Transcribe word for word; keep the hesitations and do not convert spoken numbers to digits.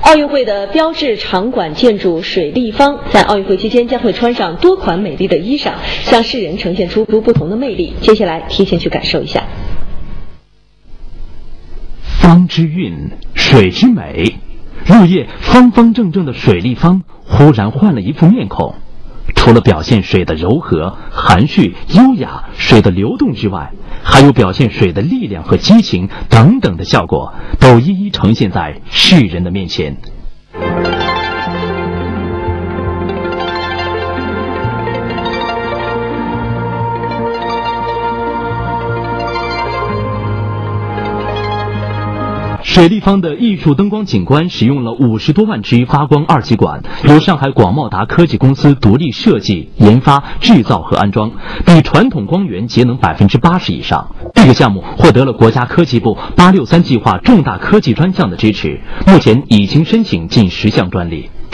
奥运会的标志场馆建筑水立方，在奥运会期间将会穿上多款美丽的衣裳，向世人呈现出不同的魅力。接下来提前去感受一下。 方之韵，水之美。入夜方方正正的水立方忽然换了一副面孔，除了表现水的柔和、含蓄、优雅，水的流动之外，还有表现水的力量和激情等等的效果，都一一呈现在世人的面前。水立方的艺术灯光景观使用了五十多万只发光二极管，由上海广茂达科技公司独立设计、研发、制造和安装，比传统光源节能百分之八十以上。这个项目获得了国家科技部八六三计划重大科技专项的支持，目前已经申请近十项专利。